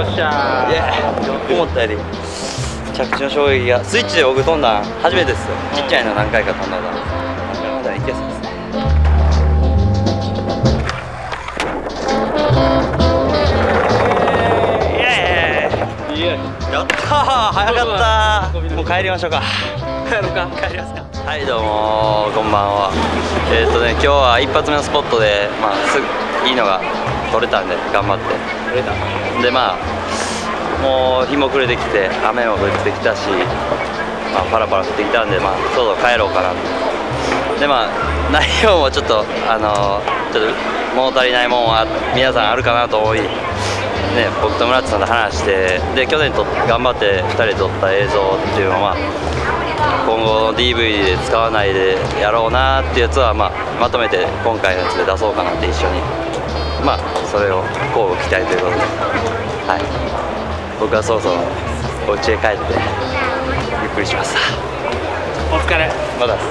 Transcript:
っしゃー。 思ったより着地の衝撃がスイッチで僕飛んだん初めてですよ。ちっちゃいの何回か飛んだことあるんですけど、まだいけそうですね。やったー、早かったー。もう帰りましょうか。帰りますか。はい、どうもこんばんは。今日は一発目のスポットで、すぐいいのが取れたんで頑張ってで、もう日も暮れてきて雨も降ってきたし、パラパラ降ってきたんで、そろそろ帰ろうかなと。で、内容もちょっとちょっと物足りないもんは皆さんあるかなと思いね、僕と村津さんと話して、で去年頑張って2人で撮った映像っていうのは、今後の DVD で使わないでやろうなっていうやつは、まとめて今回のやつで出そうかなって一緒に、それを交互期待ということで、はい、僕はそろそろお家へ帰ってゆっくりします。 お疲れ。 まだです。